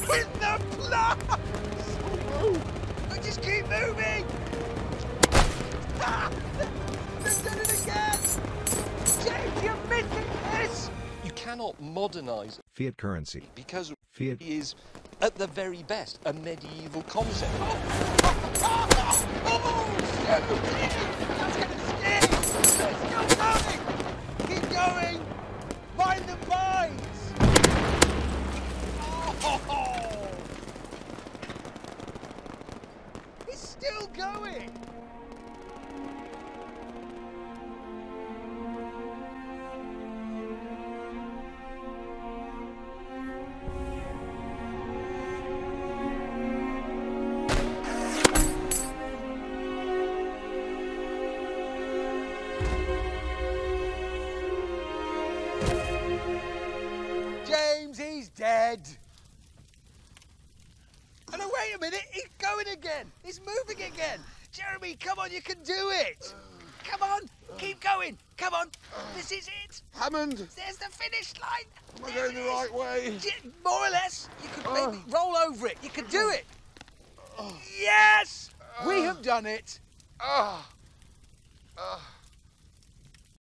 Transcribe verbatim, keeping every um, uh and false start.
in the plants! I just keep moving! Ah! They've done it again! James, you're missing this! You cannot modernise fiat currency because fiat it is, at the very best, a medieval concept. Oh, oh, that's going to scare you! It's still going! Keep going! Mind the mines! Oh! It's still going! James, he's dead. Oh no, wait a minute, he's going again. He's moving again. Jeremy, come on, you can do it. Come on, keep going. Come on, this is it. Hammond! There's the finish line. Am I There going it the is. right way? J- More or less. You could Oh. maybe roll over it. You can do it. Yes! We have done it. Ah! Ah!